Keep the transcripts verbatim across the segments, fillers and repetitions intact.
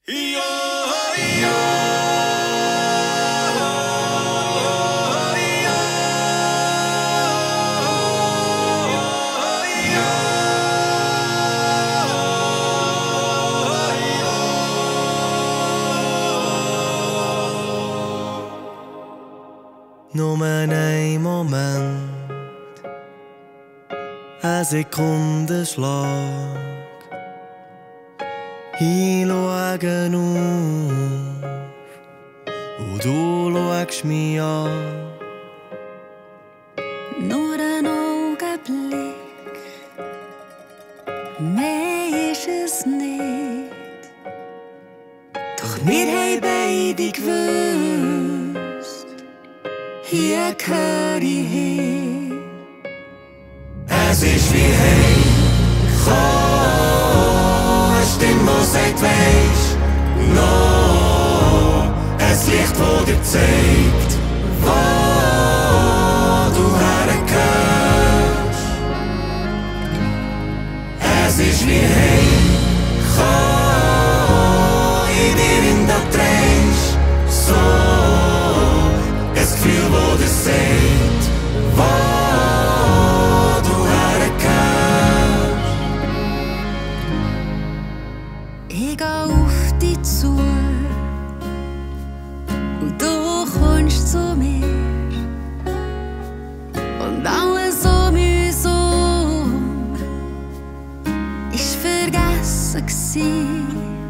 Nur ein Moment, ein Sekundenschlag. Ich schaue auf und du schaust mich an. Nur ein Augenblick, mehr ist es nicht. Doch wir haben beide gewusst, hier gehöre ich hin. Es ist wie heimkommen, eine Stimme, die sagt, weisst noch, ein Licht, das dir zeigt, wo du hergehörst. Es ist wie heimkommen, in dir in der drehst, so ein Gefühl, das dir sagt, wo du hergehörst. Ich gehe auf dich zu und du kommst zu mir und alles um uns herum ist vergessen gsi.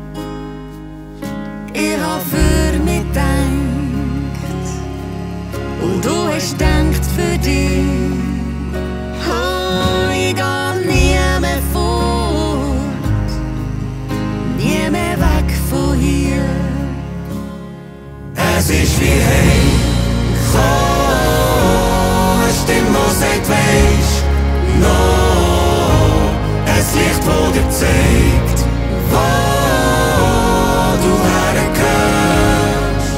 Ich hab für mich gedacht und du hast gedacht für dich. Oh, ich geh nie mehr fort, nie mehr weg von hier. Es ist wie heimkommen, eine Stimme, die sagt, weisst noch, ein Licht, das dir zeigt, wo du hergehörst.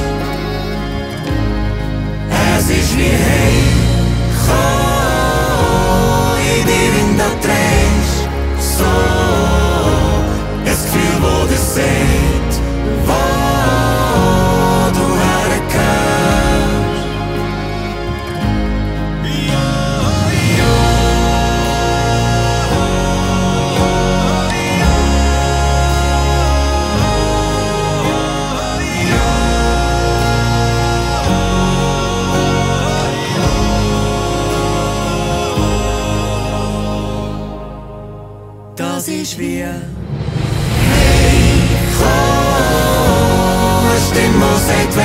Es ist wie heimkommen, in dir in der drehst, so ein Gefühl, das dir sagt, wo du hergehörst. Das ist wie heimkommen, eine Stimme, die sagt,